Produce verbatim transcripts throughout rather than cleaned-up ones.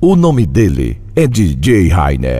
O nome dele é D J Rainer.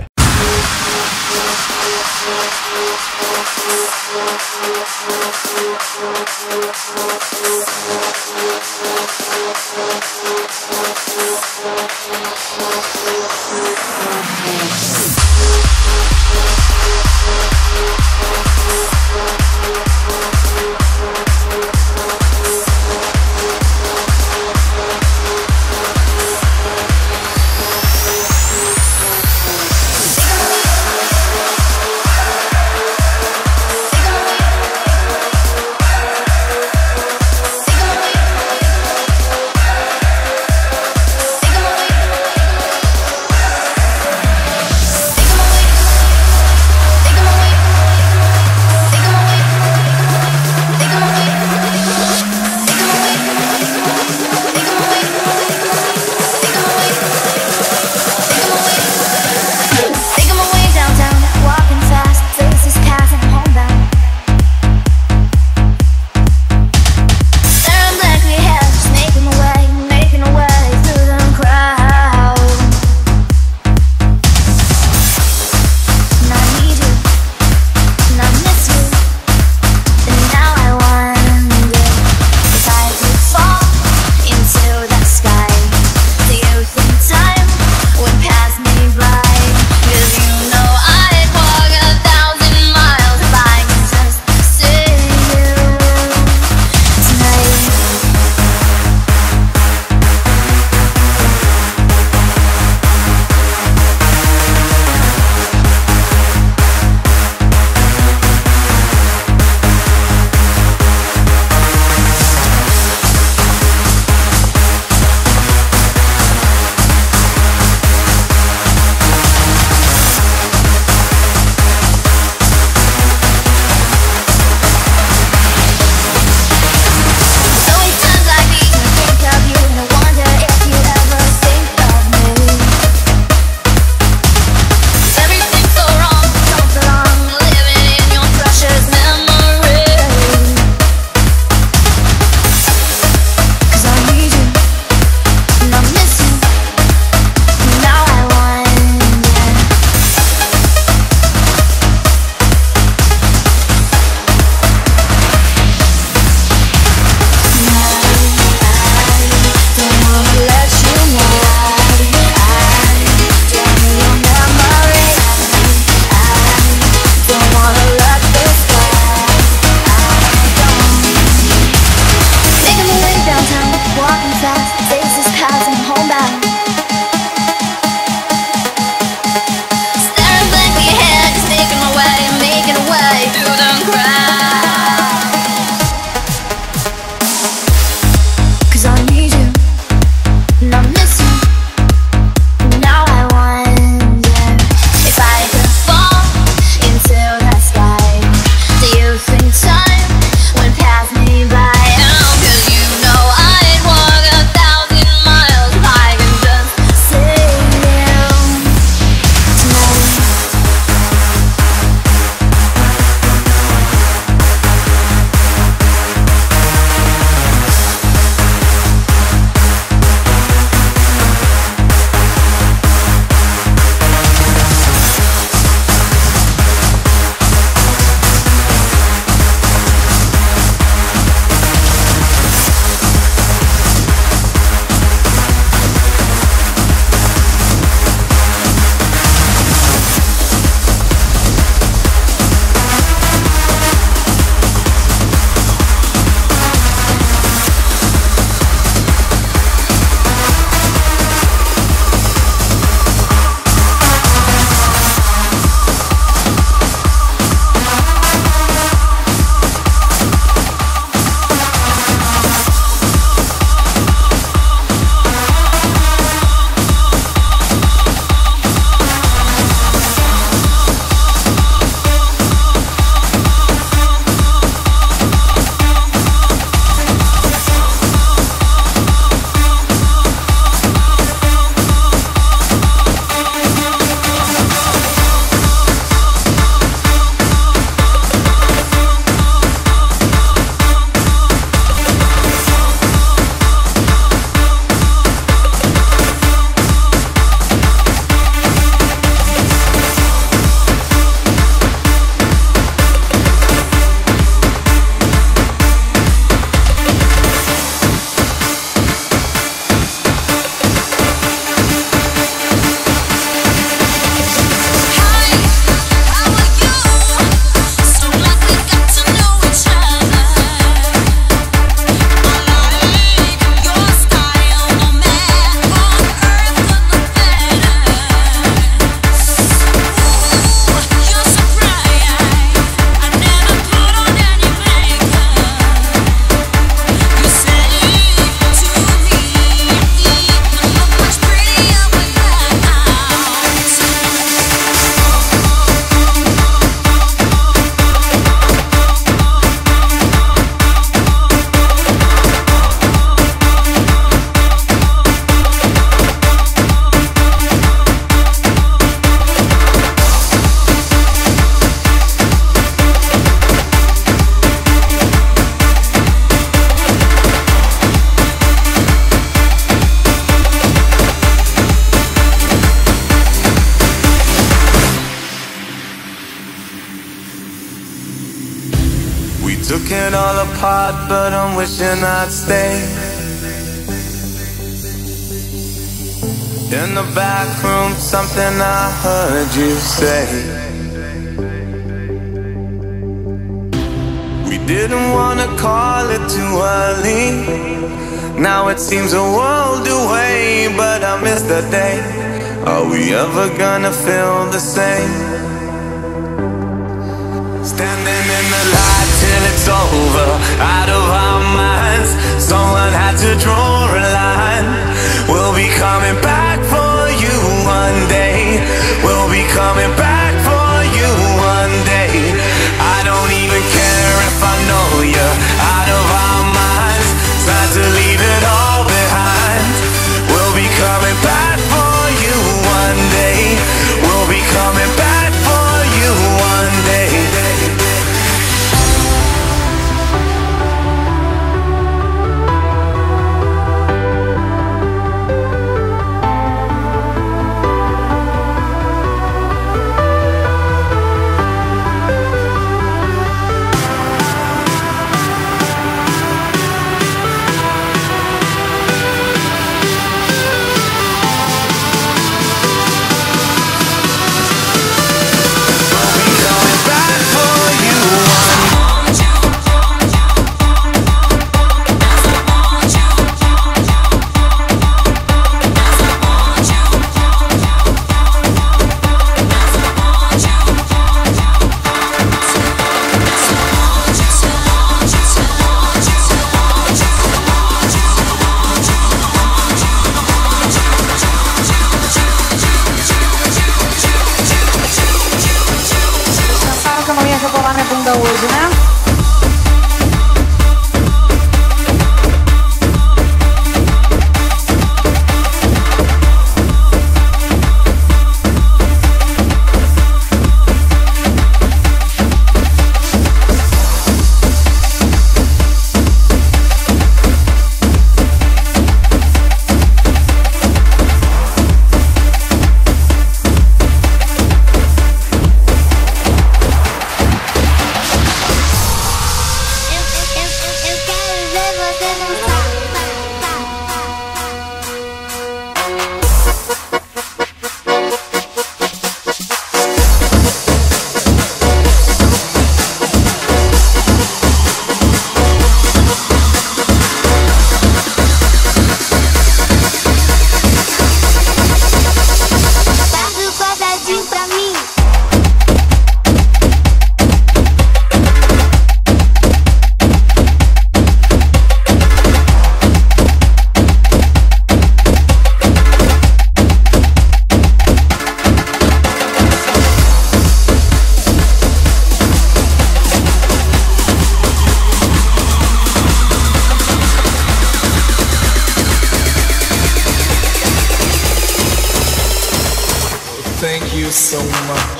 took it all apart, but I'm wishing I'd stay. In the back room, something I heard you say. We didn't wanna call it too early. Now it seems a world away, but I miss the day. Are we ever gonna feel the same? Standing in the light till it's over, out of our minds. Someone had to draw a line. We'll be coming back for you one day. We'll be coming back for you one day. I don't even care if I know you're out of our minds. Time to leave it all behind. We'll be coming back for you one day. We'll be coming back for you one day. Hoje, né? Thank you so much.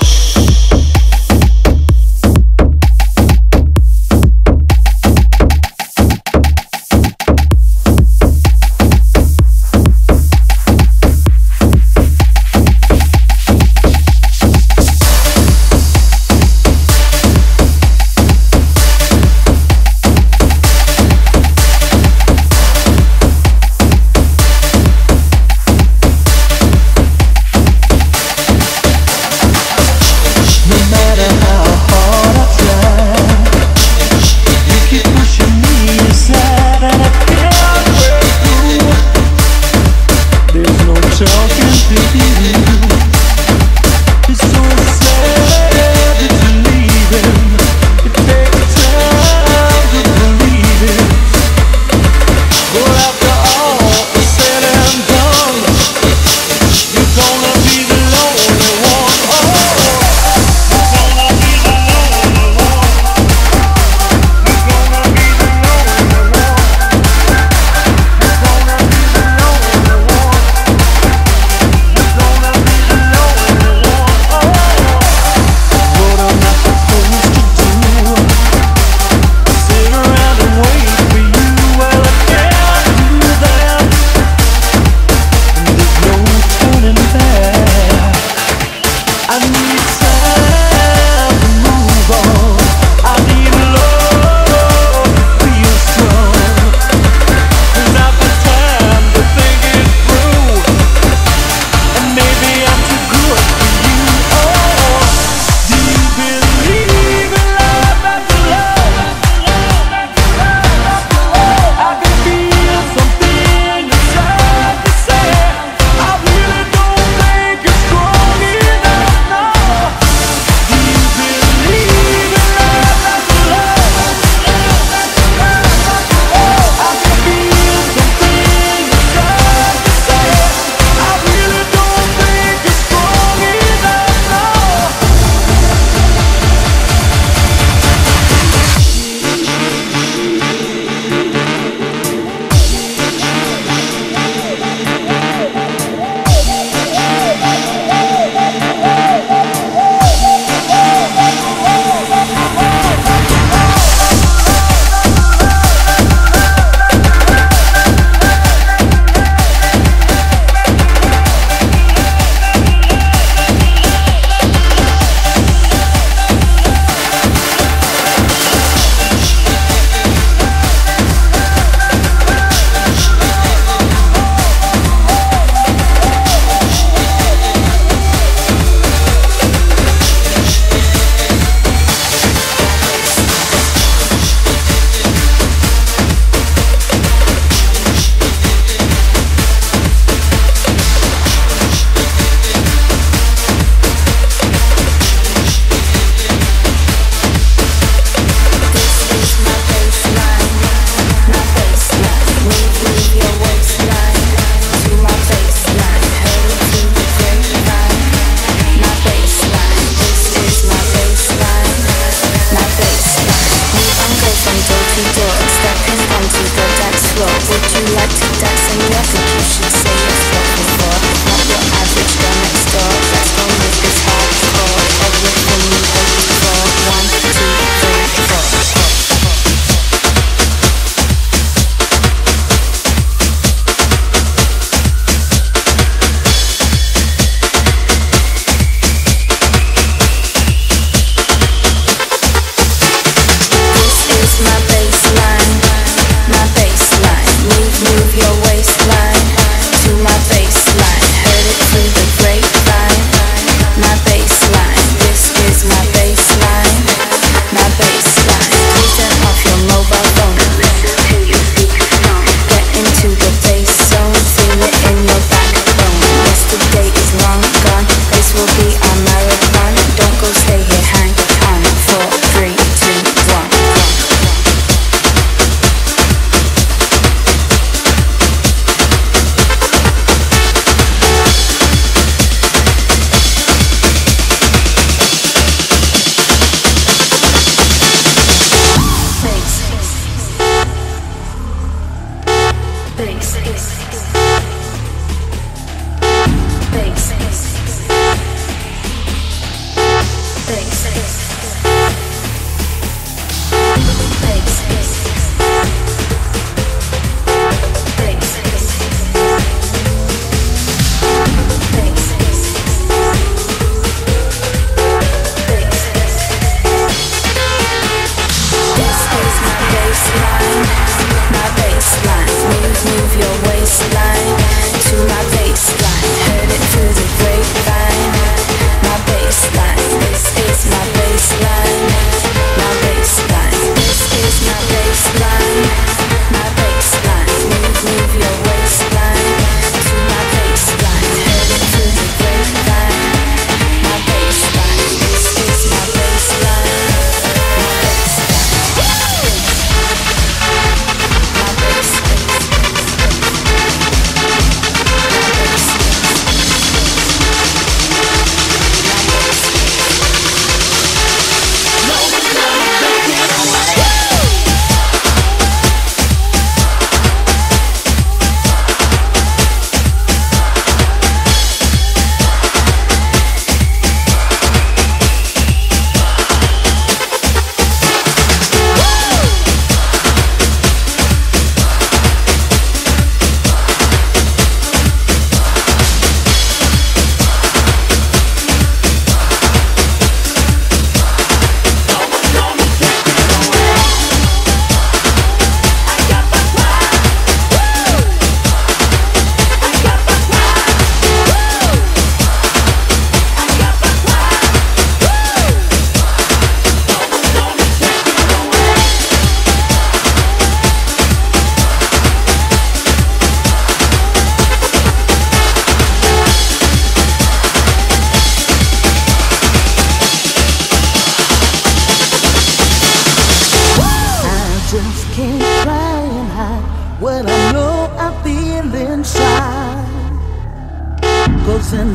Gonna be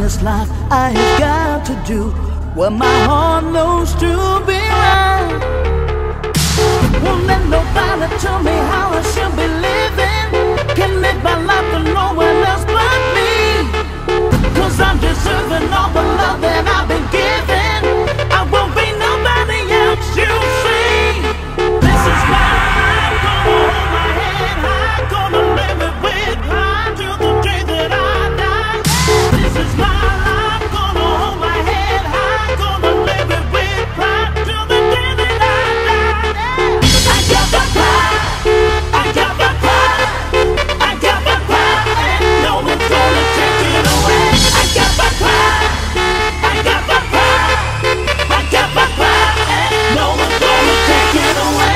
this life I have got to do what my heart knows to be right. Won't let nobody tell me how I should be living. Can live my life for no one else but me, 'cause I'm deserving all the love that I've been given. I won't be nobody else, you see. This is why I'm gonna hold my head high, gonna live it with pride till the day that I die. This is why I'm gonna hold my head high, gonna live it with pride till the day that I die. I got the pride, I got the pride, I got the pride, and no one's gonna take it away. I got the pride, I got the pride, I got the pride, and no one's gonna take it away.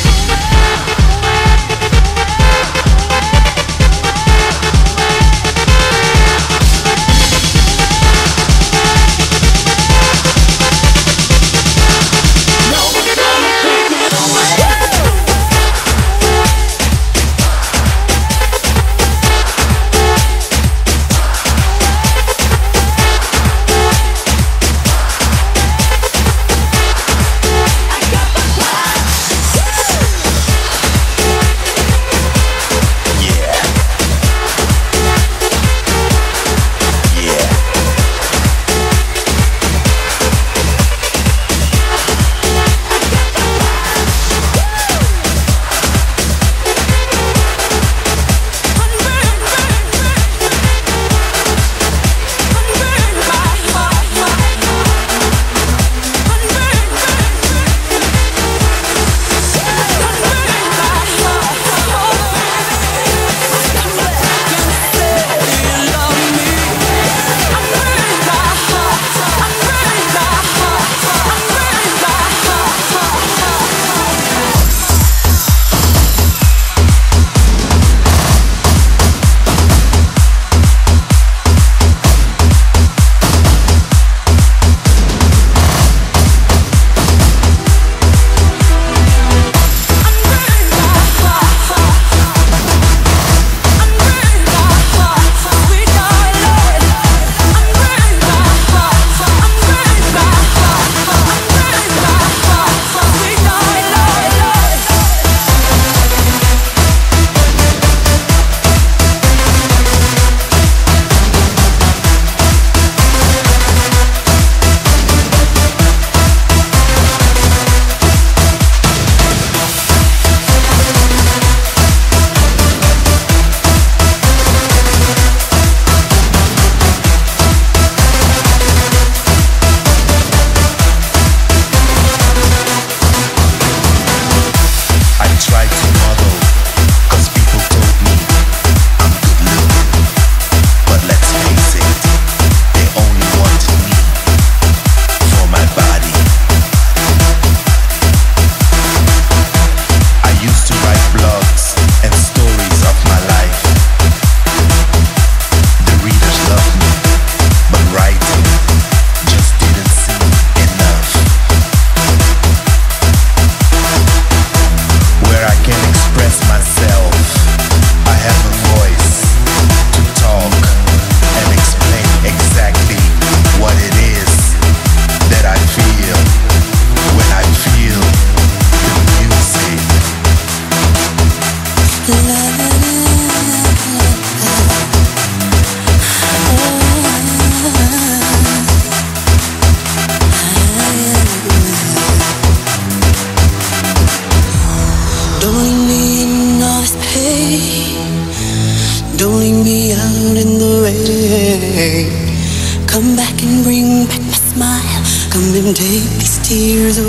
Come back and bring back my smile. Come and take these tears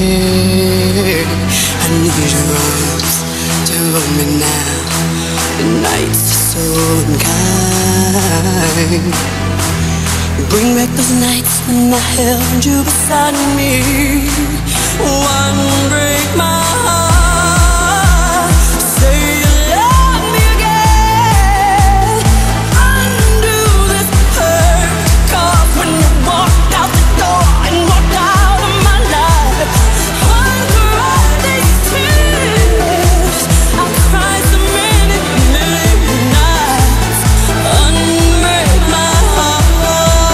away. I need your arms to hold me now. The nights are so unkind. Bring back those nights when I held you beside me. One break my heart. Say you love me again. Undo this hurt. 'Cause when you walked out the door and walked out of my life, under all these tears, I cried so many, many nights. Unbreak my heart.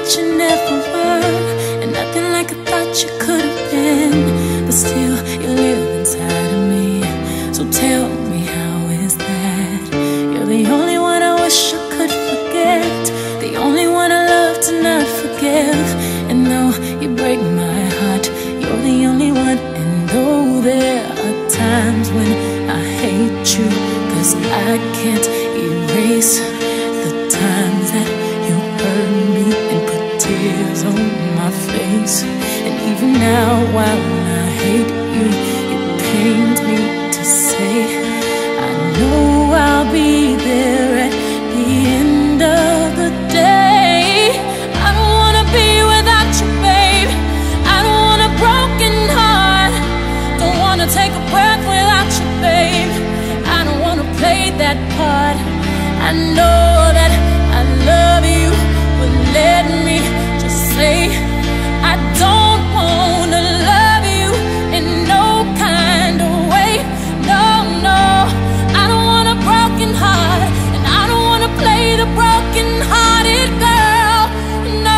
that you never were, and nothing like I thought you could have been. But still, you live inside of me. So tell me, how is that? You're the only one I wish I could forget, the only one I love to not forgive. And though you break my heart, you're the only one. And though there are times when I hate you, 'cause I can't erase the times that you hurt me and put tears on my face. And even now, while I hate you, it pains me to say I know I'll be there at the end of the day. I don't wanna be without you, babe. I don't want a broken heart. Don't wanna take a breath without you, babe. I don't wanna play that part. I know that I love you, but let me just say I don't wanna love you in no kind of way. No, no, I don't want a broken heart, and I don't wanna play the broken-hearted girl. No,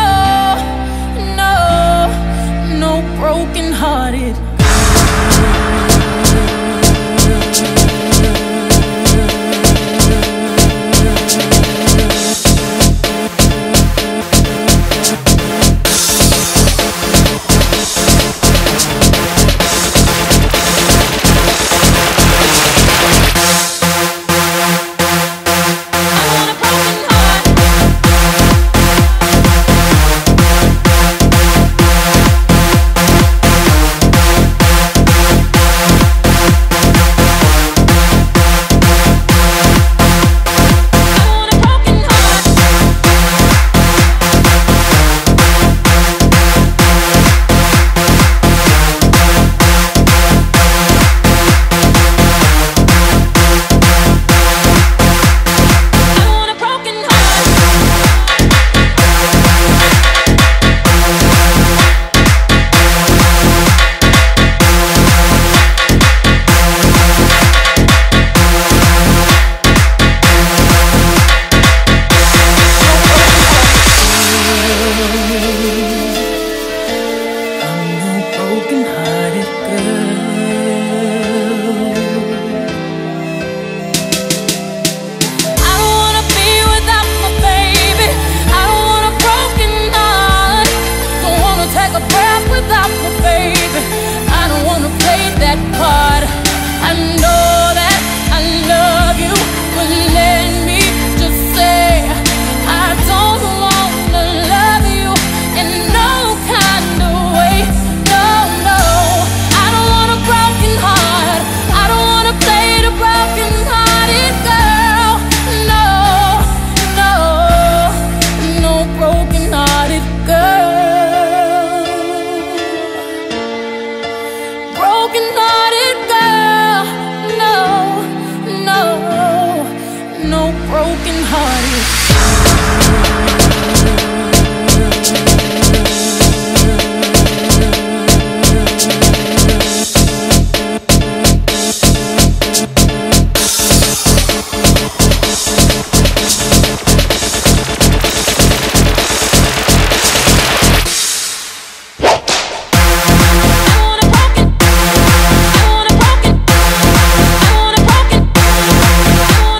no, no broken-hearted.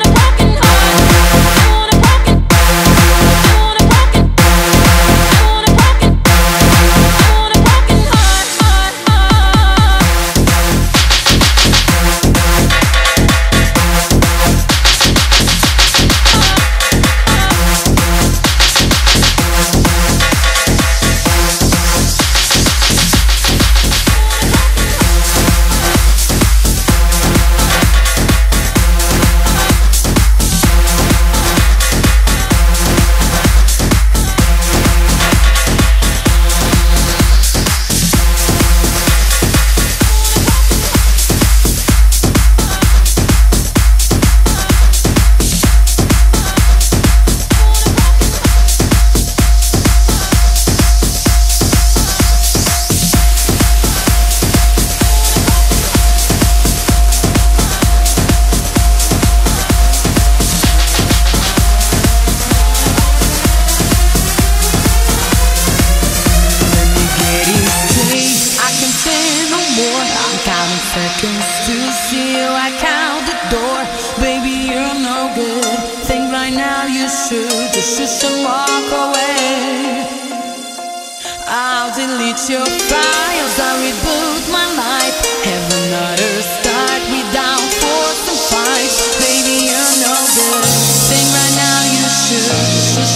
I can still see you, I count the door. Baby, you're no good. Think right now you should, just shush and walk away. I'll delete your files, I'll reboot my life, have another start without force and fight. Baby, you're no good. Think right now you should, just shush